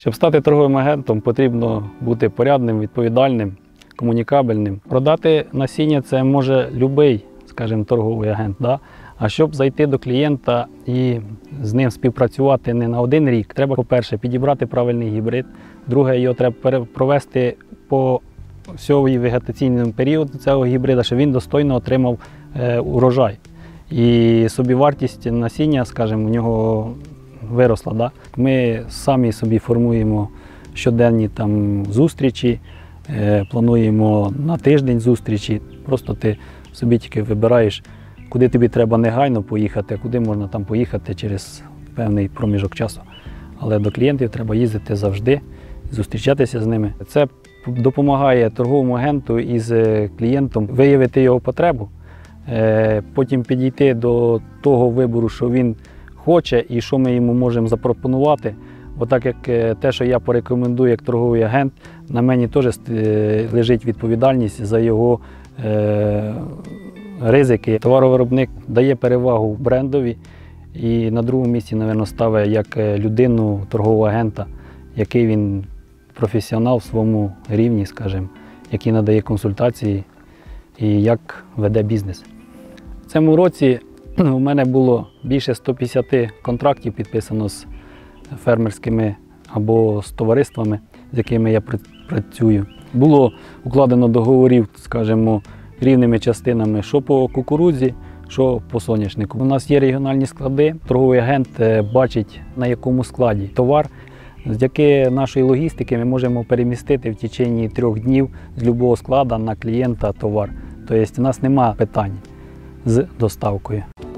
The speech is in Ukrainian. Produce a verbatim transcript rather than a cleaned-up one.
Щоб стати торговим агентом, потрібно бути порядним, відповідальним, комунікабельним. Продати насіння – це може будь-який, скажімо, торговий агент. Да? А щоб зайти до клієнта і з ним співпрацювати не на один рік, треба, по-перше, підібрати правильний гібрид. Друге, його треба провести по всьому вегетаційному періоду цього гібрида, щоб він достойно отримав е, урожай. І собівартість насіння, скажімо, у нього виросла. Да? Ми самі собі формуємо щоденні там зустрічі, е, плануємо на тиждень зустрічі. Просто ти собі тільки вибираєш, куди тобі треба негайно поїхати, а куди можна там поїхати через певний проміжок часу. Але до клієнтів треба їздити завжди, зустрічатися з ними. Це допомагає торговому агенту із клієнтом виявити його потребу, потім підійти до того вибору, що він хоче і що ми йому можемо запропонувати. Бо так як те, що я порекомендую як торговий агент, на мені теж лежить відповідальність за його ризики. Товаровиробник дає перевагу брендові і на другому місці, мабуть, ставить як людину торгового агента, який він професіонал в своєму рівні, скажімо, який надає консультації і як веде бізнес. В цьому році у мене було більше ста п'ятдесяти контрактів підписано з фермерськими або з товариствами, з якими я працюю. Було укладено договорів, скажімо, рівними частинами, що по кукурудзі, що по соняшнику. У нас є регіональні склади, торговий агент бачить, на якому складі товар. Завдяки нашої логістики ми можемо перемістити в течение трьох днів з будь-якого складу на клієнта товар. Тобто у нас немає питань з доставкою.